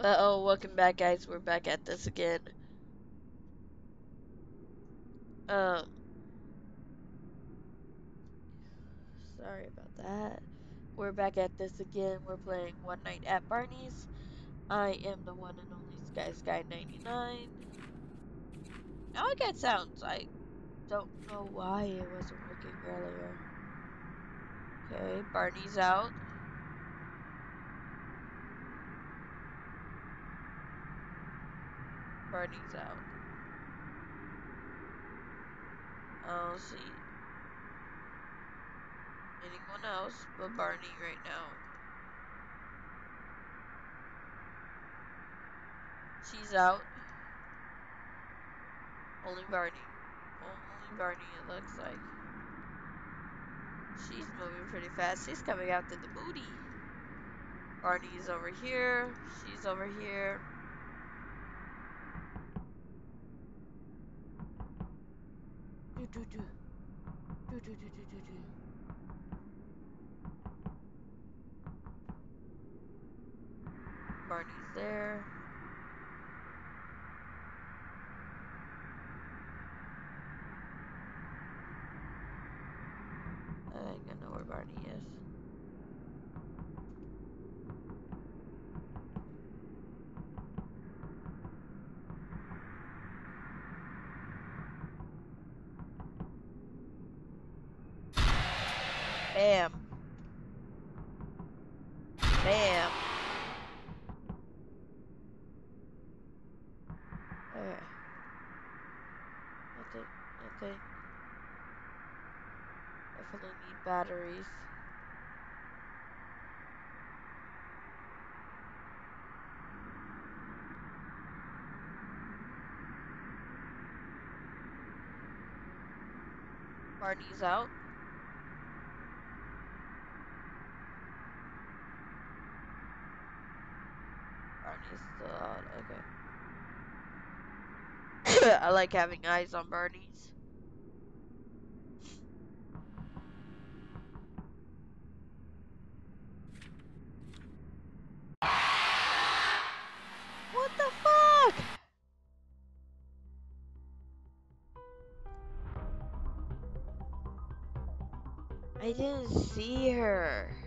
Well, welcome back, guys. We're back at this again. Um, Sorry about that. We're back at this again. We're playing One Night at Barney's. I am the one and only Sky99. Now I get sounds. I don't know why it wasn't working earlier. Okay, Barney's out. Barney's out. I don't see anyone else but Barney right now. She's out. Only Barney. Only Barney, it looks like. She's moving pretty fast. She's coming after the booty. Barney's over here. She's over here. Do do do. Do do do do do do. Barney's there. I think I know where Barney is. Bam. Bam. Okay. I think. Definitely need batteries. Barney's out. Barney's still out. Okay. I like having eyes on Barney's. What the fuck? I didn't see her.